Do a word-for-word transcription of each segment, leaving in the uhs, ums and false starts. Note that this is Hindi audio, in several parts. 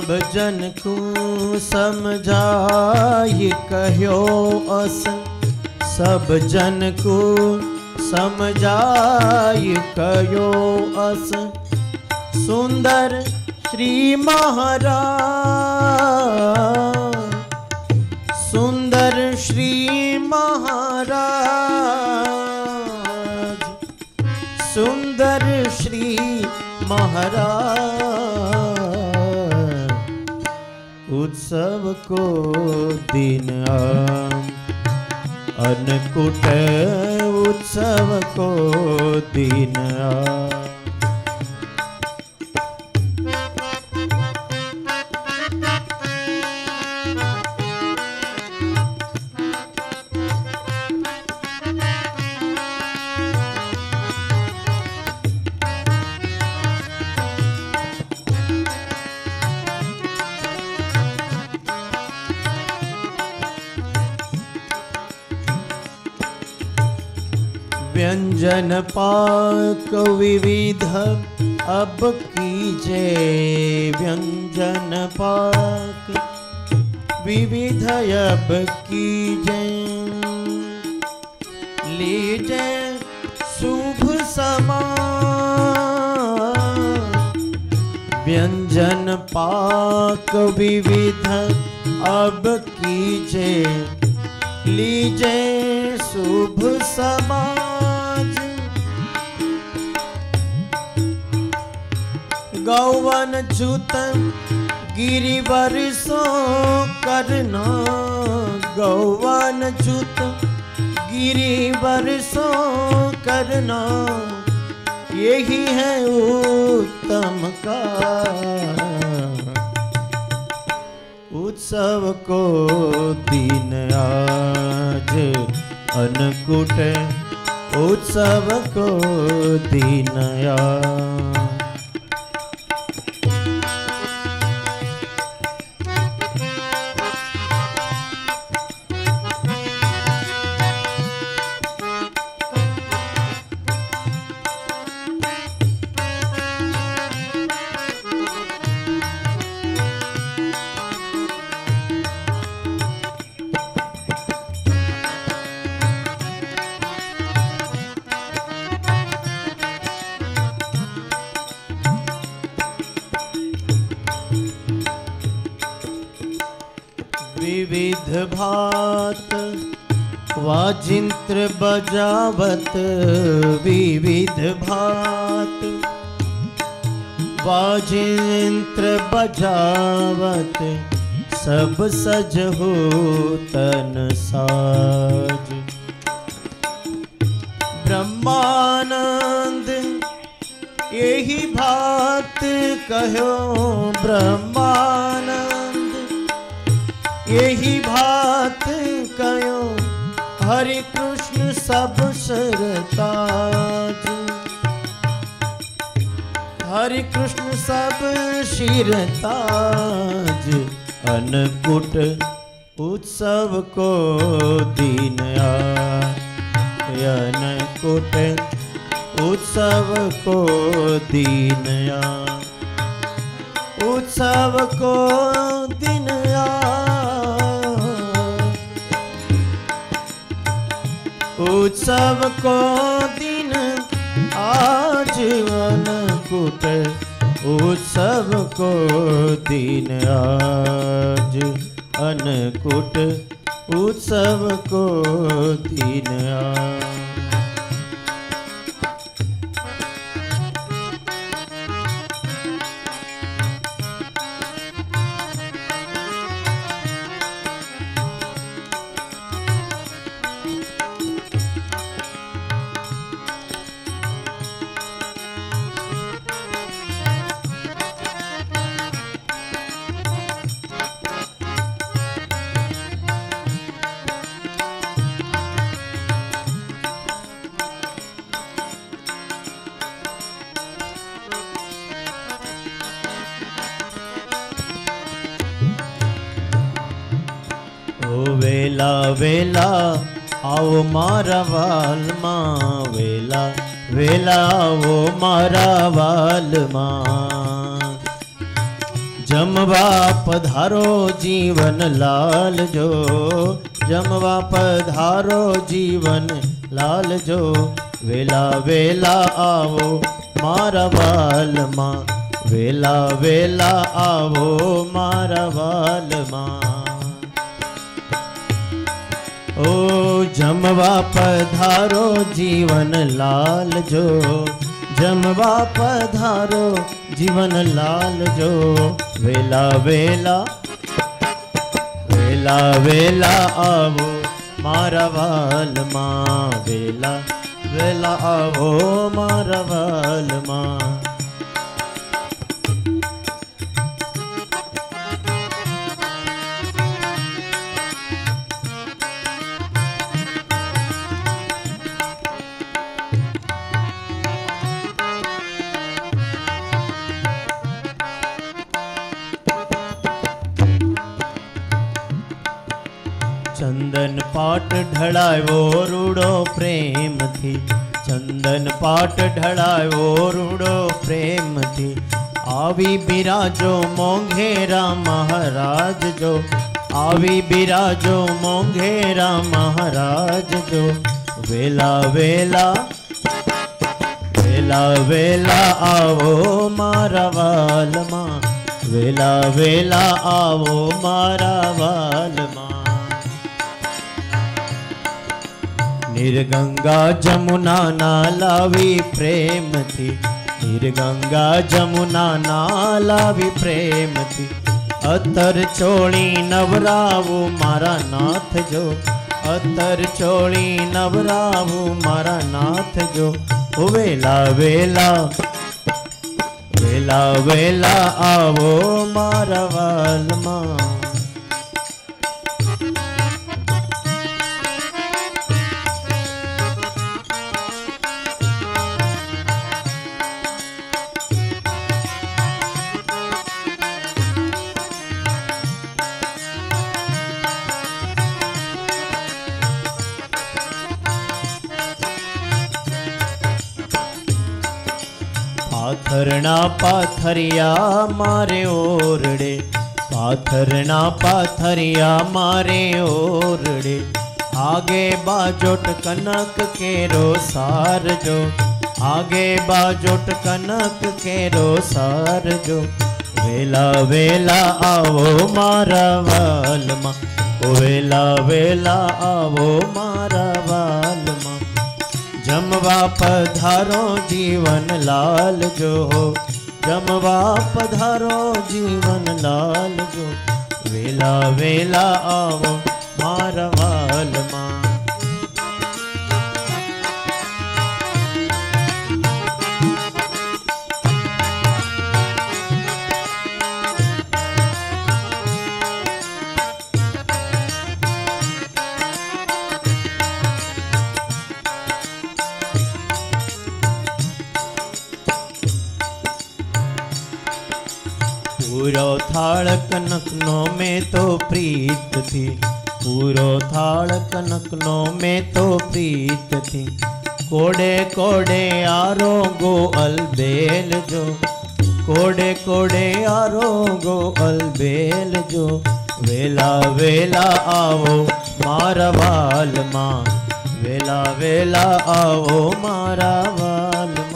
जन को समझाई कहो अस, सब जन को समझाई कहो अस। सुंदर श्री महाराज, सुंदर श्री महाराज, सुंदर श्री महाराज। उत्सव को दिन अन्नकूट, उत्सव को दिन व्यंजन पाक विविध अब कीजे, व्यंजन पाक विविध अब कीजे। लीजे शुभ समान, व्यंजन पाक विविध अब कीजे। लीजे शुभ समान, गौवन जुत गिरिवर सो करना, गौवन जुत गिरिवर सो करना। यही है उत्तम का उत्सव को दिन आज अन्नकूट, उत्सव को दिन आज। विविध भात वाजिंत्र बजावत, विविध भात वाजिंत्र बजावत। सब सज हो तन साज, ब्रह्मानंद यही भात कहो, ब्रह्मानंद यही भात कहो। हरि कृष्ण सब सरताज, हरि कृष्ण सब शिरताज। अन्नकूट उत्सव को दिन आज, अन्नकूट उत्सव को दिन आज, उत्सव को दिन आज, उत्सव को दिन आज। अन्नकूट उत्सव को दिन आज, अन्नकूट उत्सव को दिन आज। वेला वेला आओ मारा वाल माँ, वेला वेला आओ मारा वाल माँ। जमवा पधारो जीवन लाल जो, जमवा पधारो जीवन लाल जो, वेला वेला आवो मारा वाल माँ, वेला वेला आवो मारा वाल माँ। ओ जमवा पधारो जीवन लाल जो, जमवा पधारो जीवन लाल जो, वेला वेला वेला वेला आवो मारा वाल माँ, वेला वेला आवो मारा वाल माँ। चंदन पाट ढळायो रूडो प्रेम थी, चंदन पाट ढळायो रूडो प्रेम थी, आवी बिराजो मोंघेरा महाराज जो, आवी बिराजो मोंघेरा महाराज जो, वेला वेला वेला वेला आवो मारा वाल माँ, वेला वेला आवो मारा वाल माँ। निर्गंगा जमुना नालावी प्रेम थी, निर्गंगा जमुना नालावी प्रेम थी, अतर चोली नवरावु मारा नाथ जो, अतर चोली नवरावु मारा नाथ जो, वेला वेला वेला वेला आवो मारा वाल माँ। पाथरना पाथरिया मारे ओरड़े, पाथरना पाथरिया मारे ओरड़े, आगे बाजोट कनक केरो सार जो, आगे बाजोट कनक केरो सार जो, वेला वेला आवो मारा वाल माँ, वेला वेला आवो मारा वाल माँ। जमवा पधारो जीवन लाल जो, जमवा पधारो जीवन लाल जो, वेला वेला आवो मारा वाल माँ। पूरो थाल कनकनो में तो प्रीत थी, पूरो थाल कनकनो में तो प्रीत थी, कोड़े कोड़े आरो गो अलबेल जो, कोड़े कोड़े आरो गो अलबेल जो, वेला वेला आवो मारा वाल माँ, वेला वेला आवो मारा वाल माँ।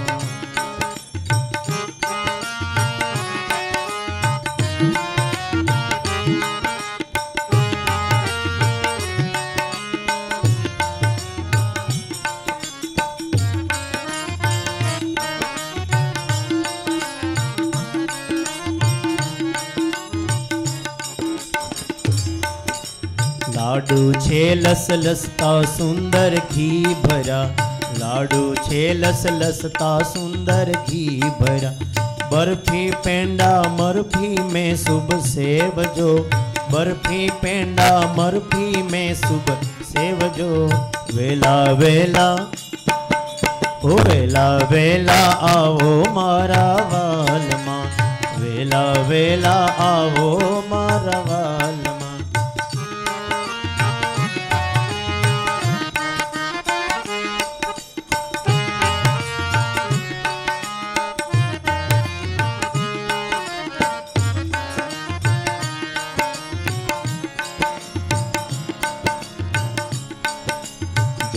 लाडू छे लस लसता सुंदर घी भरा, लाडू छे लस लसता सुंदर घी भरा, बर्फी पेंडा मरफी में शुभ सेवजो, बर्फी पेंडा मरफी में शुभ सेवजो, वेला वेला ओ वेला वेला आवो मारा वाल माँ, वेला वेला आवो मारा वाल माँ।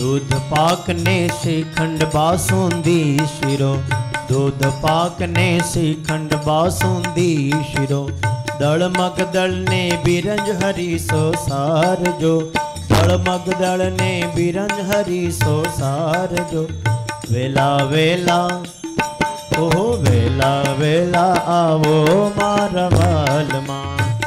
दूध पाक ने श्रीखंड बासुंदी शिरो, दूध पाक ने श्रीखंड बासुंदी शिरो, दल मगदल ने बिरंज हरी सो सार जो, दल मगदल ने बिरंज हरी सो सार जो। वेला वेला ओ वेला वेला आवो मारा वाल मां,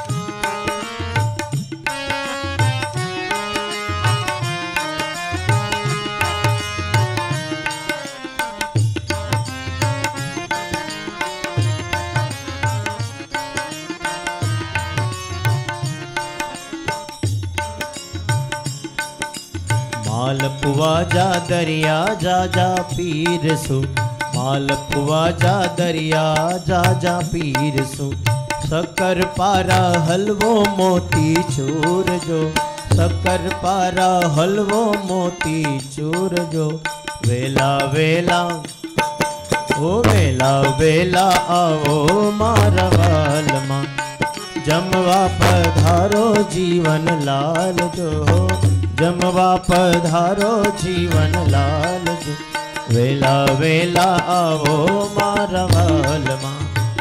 मालपुआ जा दरिया जा जा पीर सु, मालपुआ जा दरिया जा जा पीर सु, शक्कर पारा हलवो मोती चूर जो, शक्कर पारा हलवो मोती चूर जो। वेला वेला ओ वेला वेला आओ मारा वाल मां, जमवा पधारो जीवन लाल जो, जमवा पधारो जीवन लाल जो। वेला वेला आवो मारा वाल मां,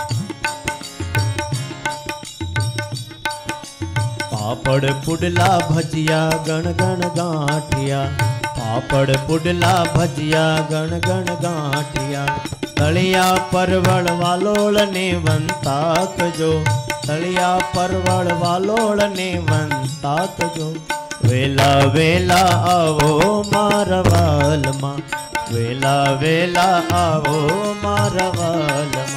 पापड़ पुडला भजिया गण गण गांठिया, पापड़ पुडला भजिया गण गण गांठिया, तलिया परवल वालोल ने वंताक जो, तलिया परवल वालोल ने वंताक जो। वेला वेला आवो मारा वाल मां, वेला वेला आवो मारा वाल मां।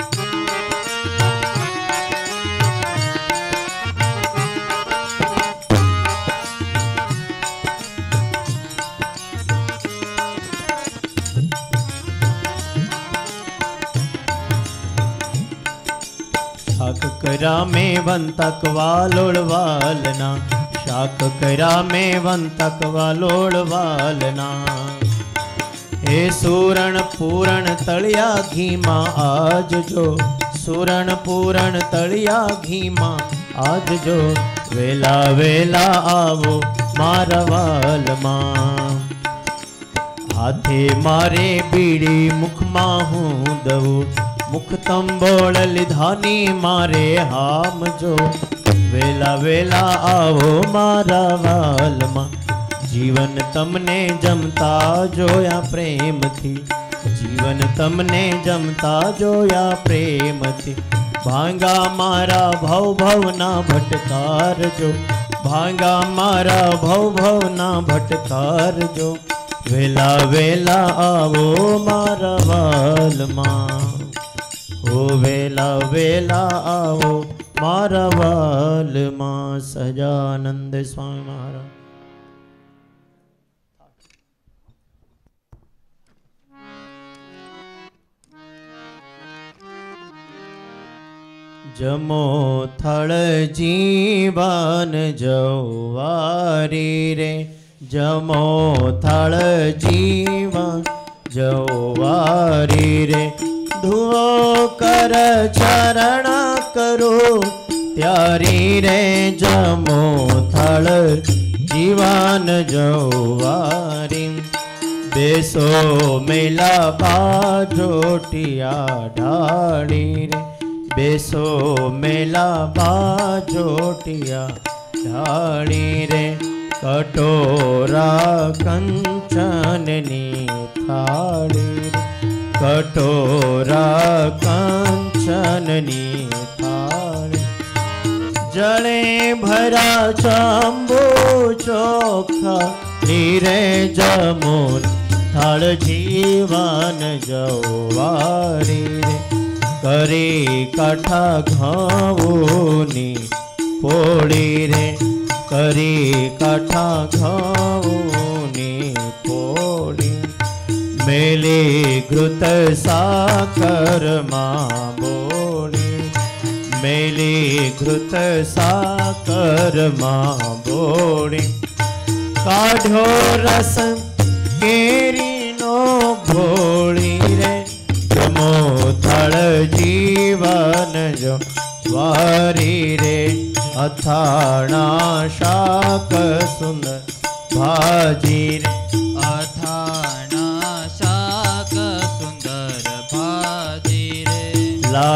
शाक करा में वंतक वालोड़ वालना, शाक करा में वंतक वालोड़ वालना, हे सूरण पूरण तलिया घी मां आज जो, सूरण पूरण तलिया घी मां आज जो। वेला वेला आवो मारा वाल मां, हाथे मारे बीड़ी मुख मां हूँ दऊ, मुख तंबोल लिधानी मारे हाम जो। वेला वेला आवो मारा वाल मां, जीवन तमने जमता जोया प्रेम थी, जीवन तमने जमता जोया प्रेम थी। भांगा मारा भव भव ना भटकार जो, भांगा मारा भव भव ना भटकार जो। वेला वेला आवो मारा वाल मां, ओ वेला वेला आओ मारा वाल मां। सजानंद स्वामी महाराज। जमो थड़ जीवन जवारी रे, जमो थड़ जीवन जवारी रे, धुओ कर चरण करो त्यारी रे, जमो थड़ जीवन जवारी। बेसो मेला बाजोटिया ढाड़ी रे, बेसो मेला बाजोटिया ढाड़ी रे, कटोरा कंचननी थाड़ी रे, कटोरा कंचननी थाड़ी। जले भरा चंबो चोखा नीरे जमुन थड़ जीवन जवारी रे, करे काठा घावोनी पोड़ी रे, करे काठा घावोनी पोड़ी। मेले घृत साकर मां बोली, मेले घृत साकर मां बोली। काढ़ो रस केरी नो भोली रे, जमो थड़ जीवन जो वारी रे। अथाणा शाक सुंदर भाजी रे,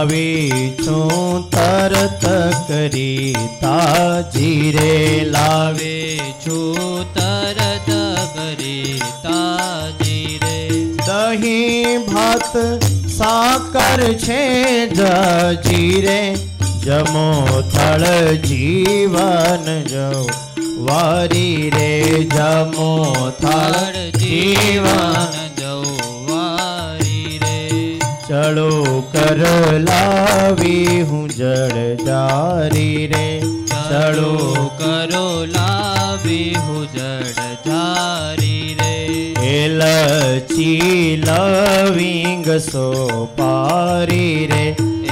લાવી છું તરત કરી તાજી રે લાવી છું તરત કરી તાજી રે દહીં ભાત સાકર છે જજી રે જમો થળ જીવન જવ વારી રે જમો થળ જીવન જવારી રે ચડો કર લાવી હું જળ જારી રે ચડો કરો લાવી હું જડ જારી રે એલચી લવિંગ સો પારી રે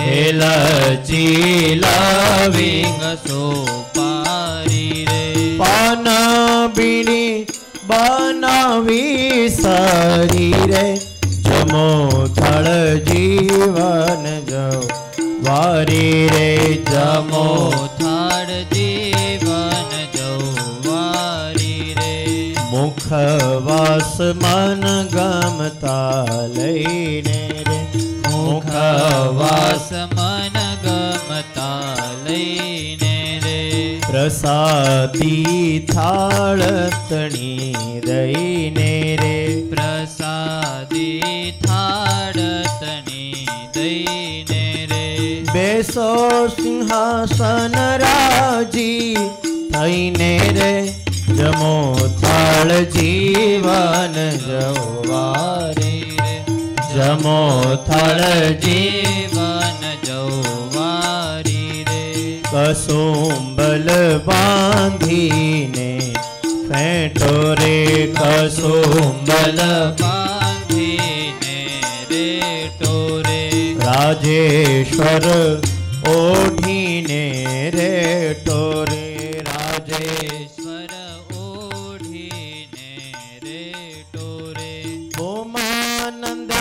એલચી લવિંગ સો પારી રે પાન બીડી બનાવી સારી રે જમો થળ જીવન જવ વારી રે જમો થાળ જીવન જવારી રે મુખવાસ મન ગમતા લઈને રે મુખવાસ મન ગમતા લઈને રે પ્રસાદી થાળ તણી દઈને રે પ્રસાદી થાળ તણી દઈને રે બેસો સિંહાસન રાજી થઈને રે જમો થાળ જીવન જવારી રે જમો થાળ જીવન જવારી રે કસુંબલ બાંધીને ફેંટો રે કસુંબલ બાંધીને રે ટોરે રાજેશ્વર ઓઢીને રે ટોરે રાજેશ્વર ઓઢીને રે ટોરે ઓમાનંદ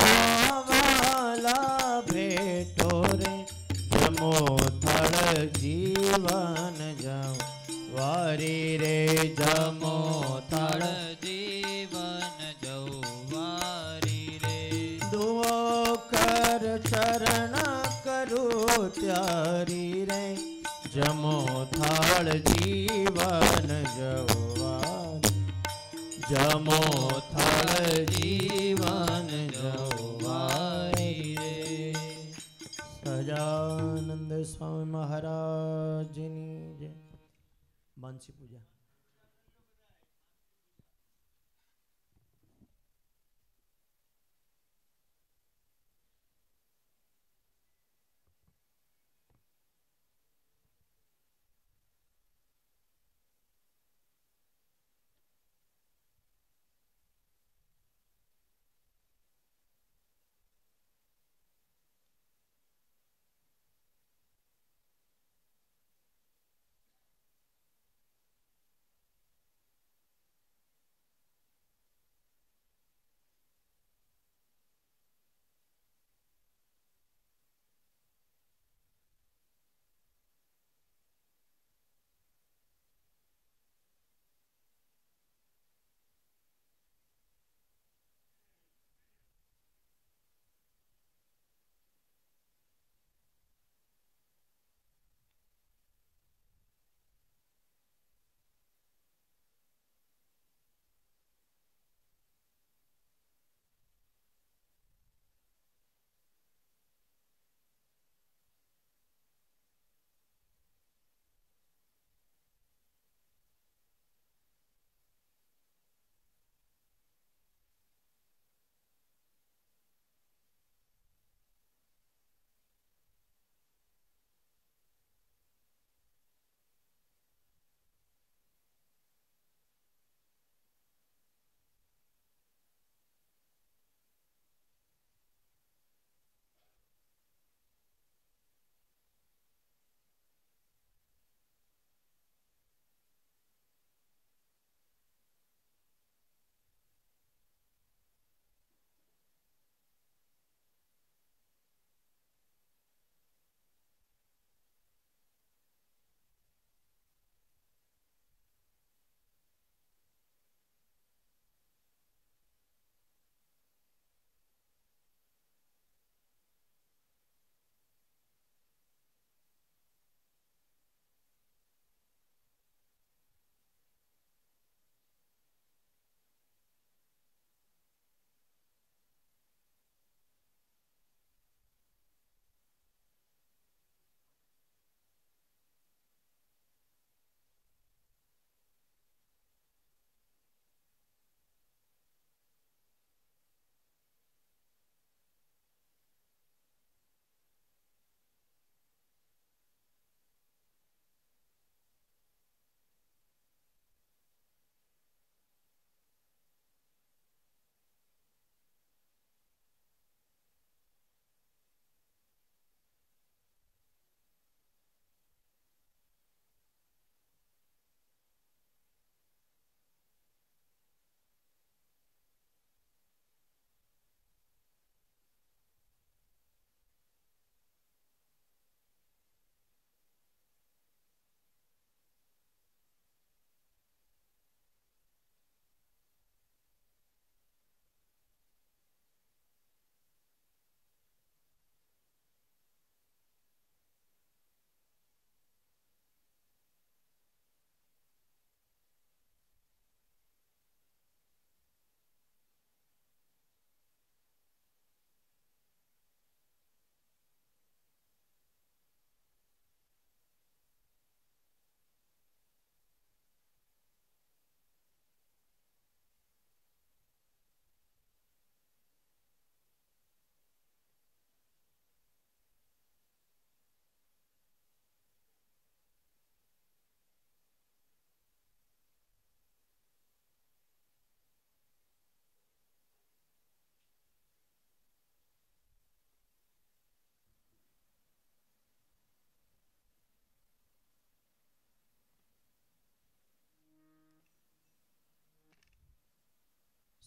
નાવાલા ભેટો રે જમો થળ જીવન જાવ વારી રે જમો થાળ થળ જીવન જવારી રે દુઓ કર ચરણ કરું ત્યારી રે જમો થાળ જીવન જવાર જમો થાળ જીવન જવારી રે સહજાનંદ સ્વામી મહારાજની જય. માનસી પૂજા.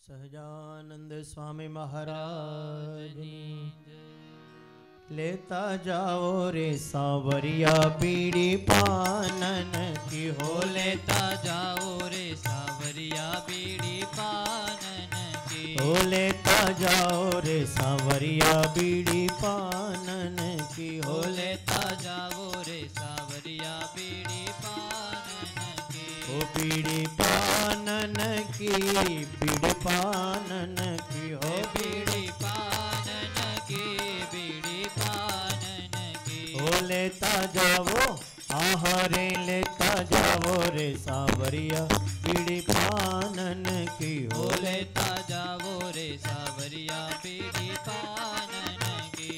सहजानंद स्वामी महाराज लेता जाओ रे सावरिया बीड़ी पानन की हो। लेता जाओ रे सावरिया बीड़ी पानन की। हो लेता जाओ रे सावरिया बीड़ी पानन की। हो लेता जाओ रे सावरिया बीड़ी पानन की। हो बीड़ी पानन की बीड़ी पानन की। हो बीड़ी पानन की बीड़ी पानन की। हो लेता जाओ आहारे लेता जाओ रे सावरिया बीड़ी पानन की। हो लेता जाओ रे सावरिया बीड़ी पानन की।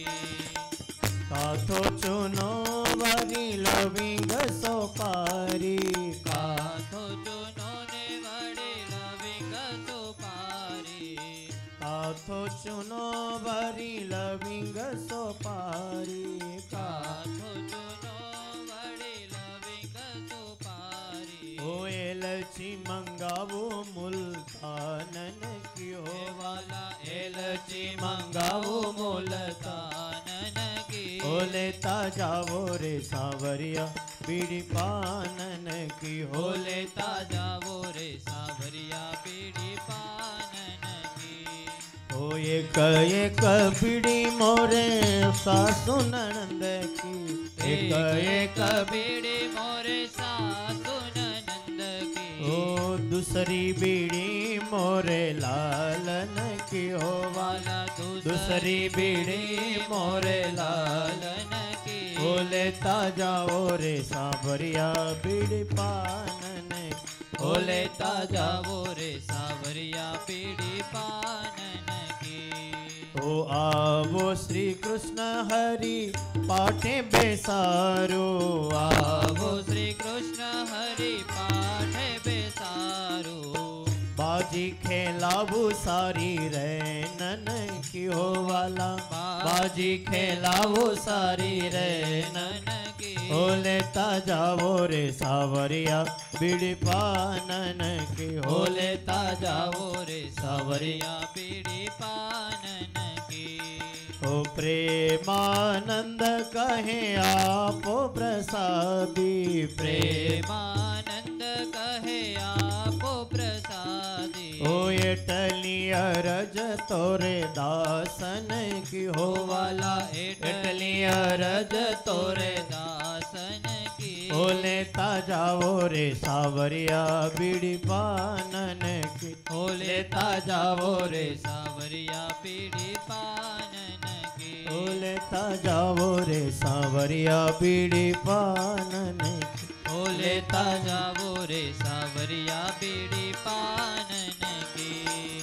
काथो चुनो वारी लविंग सोपारी। काथो चुनो ने वड़े लविंग सोपारी। काथो चुनो वारी लविंग सोपारी। काथो चुनो वड़े लविंग सोपारी। ओ एलची मंगावो मुल्तानन की। हो वाला एलची मंगावो मुल्तानन की। हो लेता जाओ रे सावरिया बीड़ी पानन की। हो लेता जाओ रे सावरिया बीड़ी पानन की। हो एक एक बीड़ी मोरे सासु ननंद की। एक एक बीड़ी मोरे सासु ननंद की। ओ दूसरी बीड़ी मोरे लालन की। हो वाला दूसरी बीड़ी मोरे लालन की। हो लेता जाओ रे सावरिया बीड़ी पानन। हो लेता जाओ रे सावरिया बीड़ी पानन की। ओ आवो श्री कृष्ण हरि पाठे बेसारो। आवो श्री कृष्ण हरि पाठ बेसारो। बाजी खेलावू सारी रैनन की। हो वाला बाजी खेलावू सारी रैनन नन की। हो लेता जाओ रे सावरिया बीड़ी पानन की। हो लेता जाओ रे सावरिया बीड़ी पानन की। ओ प्रेमानंद कहे आपो प्रसादी। प्रेमानंद कहे आपो प्रसादी। ओ एटली अरज तोरे दासन की। हो वाला एटली अरज तोरे दासन की। हो लेता जाओ रे सावरिया बीड़ी पानन की। हो लेता जाओ रे सावरिया बीड़ी पानन की। हो लेता जाओ रे सावरिया बीड़ी पानन की। हो लेता जाओ रे सावरिया बीड़ी पानन की।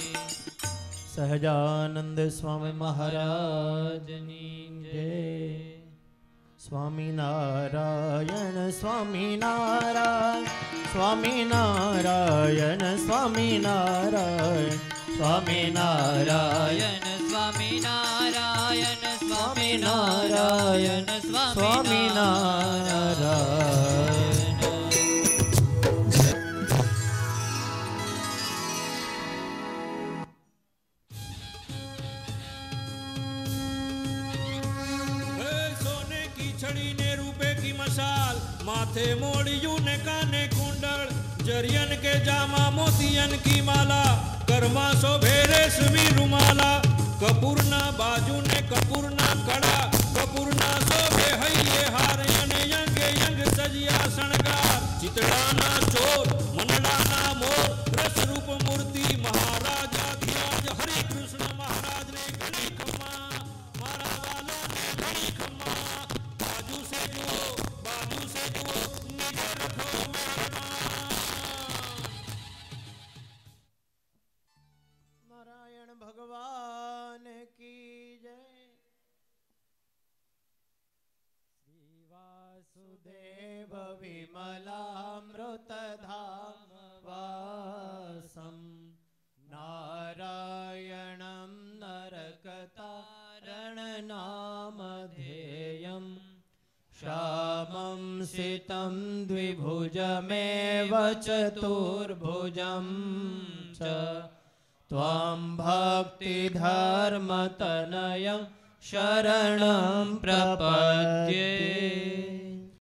सहजानंद स्वामी महाराज राजनी जय। स्वामी नारायण स्वामी नारायण स्वामी नारायण स्वामी नारायण स्वामी नारायण नारायण स्वामी नारायण स्वामी नारायण स्वामी नारायण। सोने की छड़ी ने रुपए की मशाल। माथे मोड़ियू ने काने कुंडल। जरियन के जामा मोतियन की माला। कर्मा शोभे रेशमी रुमाला। कपूरना बाजू ने कपूरना कड़ा। कपूरना शोभे हइये हार यन यंग यंग सजिया शणगार। चितड़ाना चोर मनडाना मोर। रस रूप मूर्ति महाराज अधिराज हरि कृष्ण महाराज ने घड़ी खम्मा। मारा वालों ने घड़ी खम्मा। बाजू से जुओ बाजू से जुओ निजे रखो मेहरबान। नारायण भगवान की जय। श्री वासुदेव विमलामृत धाम वासम। नारायणं नरकतारण नामधेयम्। श्यामं सितं द्विभुजमेव चतुर्भुजं च। त्वां भक्तिधर्मतनयं शरणं प्रपद्ये।